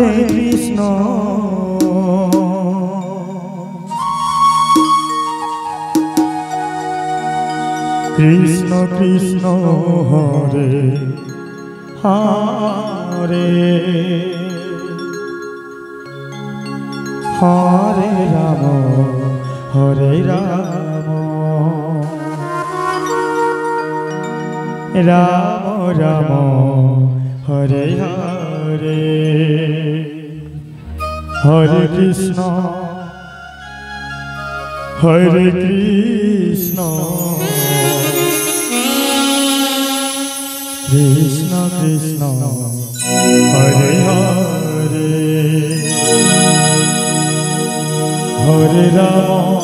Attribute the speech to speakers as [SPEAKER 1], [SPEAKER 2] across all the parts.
[SPEAKER 1] Hare Krishna Krishna Krishna Hare Hare Hare Ram Ram Ram Hare Hare Hare Krishna Krishna Krishna Hare Hare Hare Ram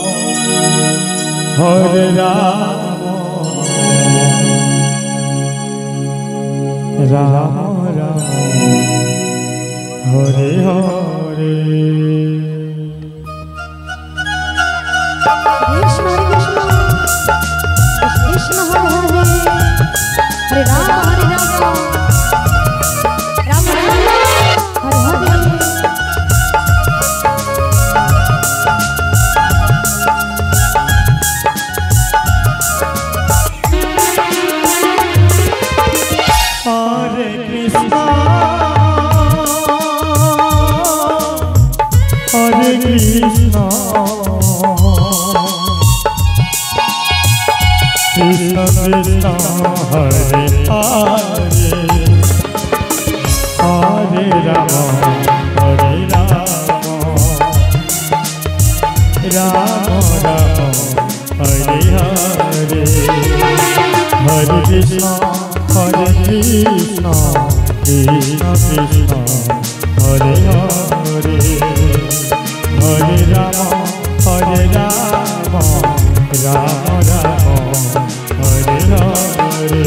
[SPEAKER 1] Ram Ram Hare Hare
[SPEAKER 2] Krishna Krishna Hare Hare Ram Ram Hare Hare
[SPEAKER 1] Krishna Krishna Krishna Hare Hare Hare Ram Ram Ram Hare Hare Hare Krishna Krishna Krishna Hare Hare Hare Ram Ram Ram Hare Hare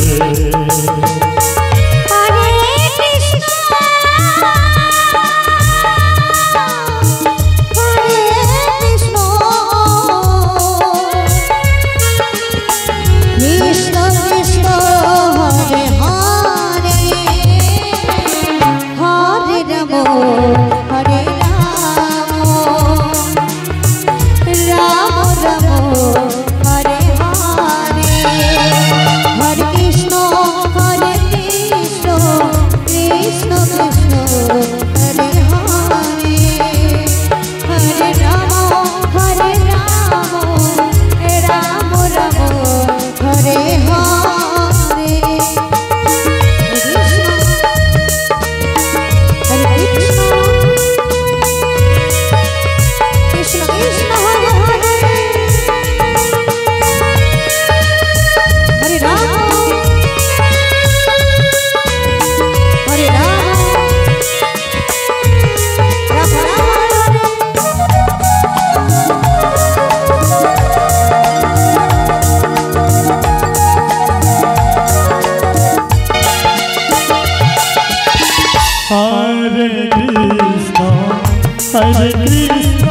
[SPEAKER 1] Hare Krishna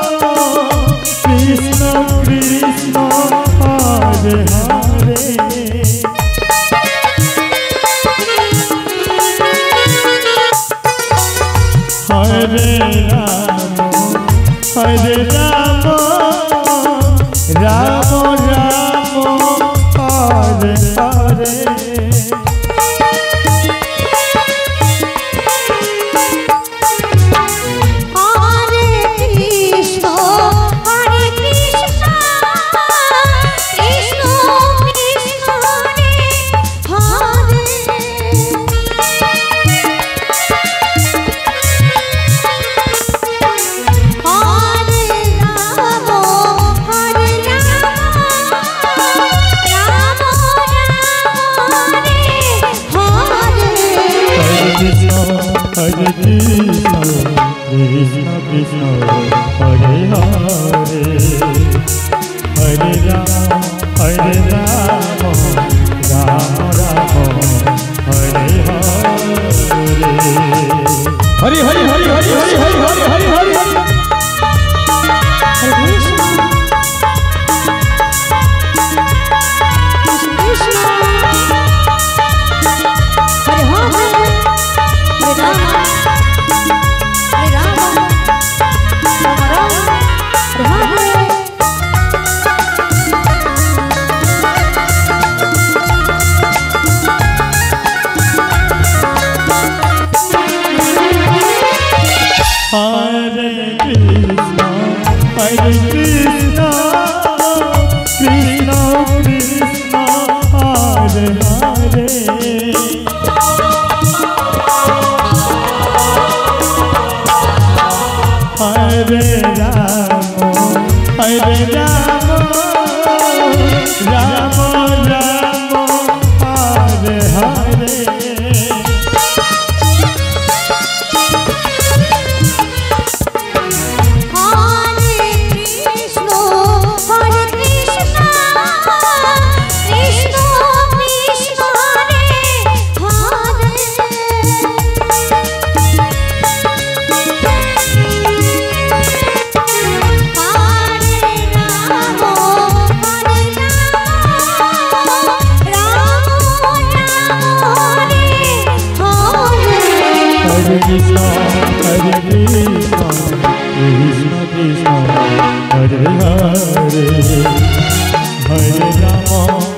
[SPEAKER 1] Krishna Krishna Hare Hare Hare Ram Ram Ram Hare Hare Hare Krishna Krishna Krishna Hare Hare Hare Ram Ram Ram Hare Hare Hare Hare Hare Hare Hare Hare Hare Hare Hare Hare Ram